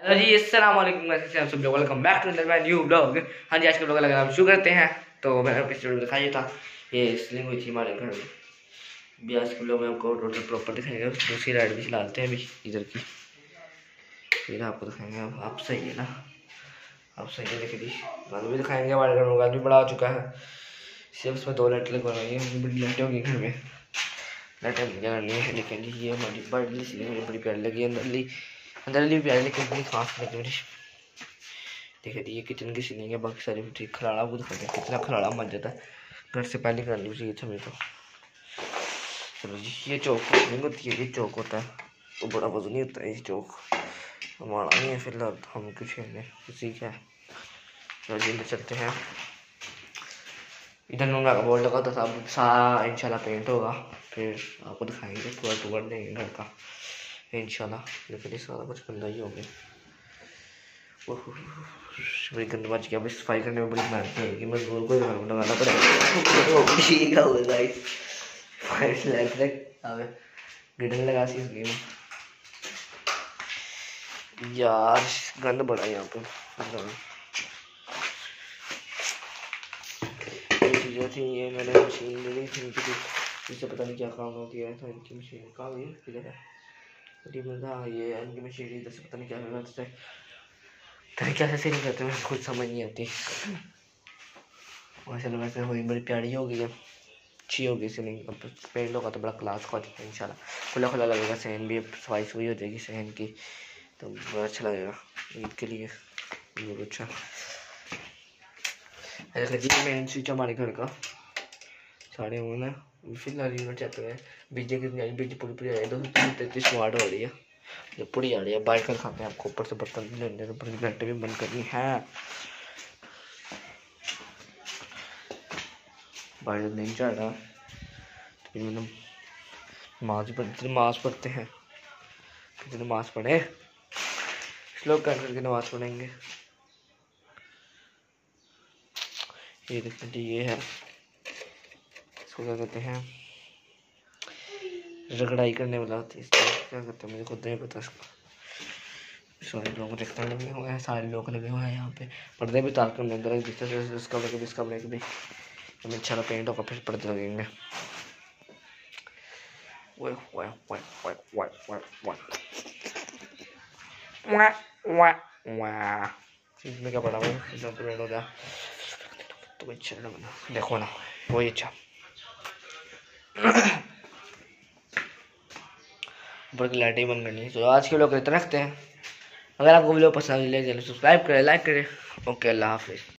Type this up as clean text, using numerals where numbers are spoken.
Hello जी, अस्सलाम वालेकुम। कैसे हैं आप सब लोग? Welcome back to my new blog. हाँ जी, आज का ब्लॉग लगा हम शुरू करते हैं। तो मैंने पिछले वीडियो दिखाया था, ये स्लिंग हुई थी हमारे घर में। भी आज के ब्लॉग में आपको टोटल प्रॉपर दिखाएंगे। दूसरी राइड भी चलाते हैं अभी इधर की, फिर आपको दिखाएंगे। अब आप सही है ना? आप सही है, देखिए गाँव भी दिखाएंगे। हमारे घर में गाँव भी बड़ा हो चुका है। सिर्फ उसमें 2 लाइट लगवाई है, बड़ी लाइटें होगी घर में। लाइटें क्या करनी है, लेकिन ये हमारी बड़ी स्लिंग मुझे बड़ी प्यारी लगी। अंदरली भी प्यारी, लेकिन इतनी खास लगी मुझे। देखिए ये किचन की सीलिंग है, बाकी सारी ठीक खराड़ा वो दिखाते हैं कितना खराड़ा मच जाता है। घर से पहले कर ली चाहिए हमें तो। चलो जी, ये चौक नहीं होती है, ये चौक होता है तो बड़ा वजन नहीं होता है। ये चौक हमारा नहीं है फिलहाल, हम कुछ है किसी का है। चलो जी चलते हैं। इधर नूंगा का बोर्ड लगा था, अब सारा इंशाल्लाह पेंट होगा, फिर आपको दिखाएंगे पूरा टूर देंगे घर का इंशाल्लाह। लेकिन सारा कुछ गंदा ही हो गया, बड़ी गंद बच गया। अभी सफाई करने में बड़ी मेहनत लगेगी, मजदूर को लगाना पड़ेगा। ठीक है गाइस, गिडन लगा सी इसलिए यार गंद बड़ा है यहाँ पे। चीज़ें थी, ये मैंने मशीन ले ली थी इनकी, इससे पता नहीं क्या काम हो गया था। इनकी मशीन कहाँ गई किधर है? ये इनकी मशीन इधर से पता नहीं क्या होगा, तरीके से नहीं करते, मुझे खुद समझ नहीं आती। वैसे हुई बड़ी प्यारी हो गई है, अच्छी होगी सीलिंग। अब पेंट होगा तो बड़ा क्लास का हो जाएगा इंशाल्लाह। खुला खुला लगेगा, सहन भी सफाई सुई हो जाएगी सहन की, तो बड़ा अच्छा लगेगा ईद के लिए बहुत अच्छा। ऐसा जी मेन स्विच हमारे घर का साढ़े हुए ना फिलहाल यूनिट चाहते हैं। बिजली कितनी आई, बिजली पूरी आ रही है, 233 वाट हो रही है, जो पूरी आ रही है। बाइक कर खाते हैं आपको, ऊपर से बर्तन लेने, ऊपर घंटे भी बंद करनी है। बाइक नहीं चढ़ रहा तो फिर मतलब नमाज पढ़ते हैं। फिर नमाज पढ़े, श्लोक कर करके नमाज पढ़ेंगे। ये देखते हैं, ये है इसको क्या कहते हैं, रगड़ाई करने वाला होती है, इसको क्या कहते हैं मुझे खुद नहीं पता इसको। सारे लोग देखते लगे हुए हैं, सारे लोग लगे हुए हैं यहाँ पे। पर्दे भी तार करने अंदर इस कमरे के भी हमें अच्छा पेंट होगा, फिर पर्दे लगेंगे। इसमें क्या पड़ा हुआ है, पेंट हो गया तो अच्छा लगना, देखो ना वही अच्छा। ऊपर की लाइटें बंद करनी है। तो आज के लोग इतना रखते हैं। अगर आपको वीडियो पसंद आए, सब्सक्राइब करें, लाइक करें। ओके, अल्लाह हाफिज़।